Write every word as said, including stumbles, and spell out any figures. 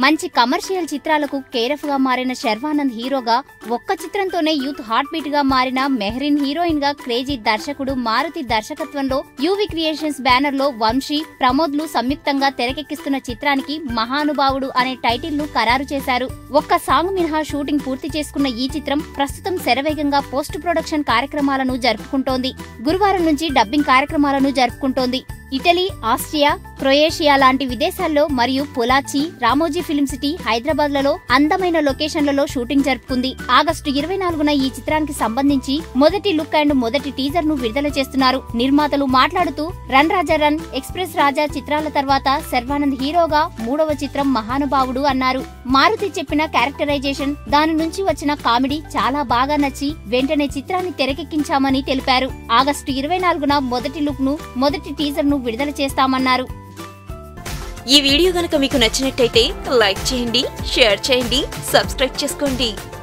మంచి కమర్షియల్ చిత్రాలకు కేరఫ్ గా మారిన శర్వానంద్ హీరోగా, ఒక్క చిత్రంతోనే యూత్ హార్ట్ బీట్ గా మారిన మెహ్రీన్ హీరోయిన్ గా క్రేజీ దర్శకుడు మారుతి దర్శకత్వంలో యూవి క్రియేషన్స్ బ్యానర్ లో వంశీ, ప్రమోద్లు సంయుక్తంగా తెరకెక్కిస్తున్న చిత్రానికి మహానుభావుడు అనే టైటిల్ ను ఖరారు చేశారు. ఒక్క సాంగ్ మినహా షూటింగ్ పూర్తి చేసుకున్న ఈ చిత్రం ప్రస్తుతం శరవేగంగా పోస్ట్ ప్రొడక్షన్ కార్యక్రమాలను జరుపుకుంటోంది. గురువారం నుంచి డబ్బింగ్ కార్యక్రమాలను జరుపుకుంటోంది. ఇటలీ, ఆస్ట్రియా, క్రొయేషియా లాంటి విదేశాల్లో మరియు పొలాచి, రామోజీ ఫిల్మ్ సిటీ, హైదరాబాద్ లలో అందమైన లొకేషన్లలో షూటింగ్ జరుపుకుంది. ఆగస్టు ఇరవై నాలుగున ఈ చిత్రానికి సంబంధించి మొదటి లుక్ అండ్ మొదటి టీజర్ ను విడుదల చేస్తున్నారు. నిర్మాతలు మాట్లాడుతూ run Raja run, express Raja చిత్రాల తర్వాత శర్వానంద్ హీరోగా మూడవ చిత్రం మహానుభావుడు అన్నారు. మారుతి చెప్పిన క్యారెక్టరైజేషన్, దాని నుంచి వచ్చిన కామెడీ చాలా బాగా నచ్చి వెంటనే చిత్రాన్ని తెరకెక్కించామని తెలిపారు. ఆగస్టు ఇరవై నాలుగున మొదటి లుక్ ను, మొదటి టీజర్ ను విడుదల చేస్తామన్నారు. ఈ వీడియో గనుక మీకు నచ్చినట్టయితే లైక్ చేయండి, షేర్ చేయండి, సబ్స్క్రైబ్ చేసుకోండి.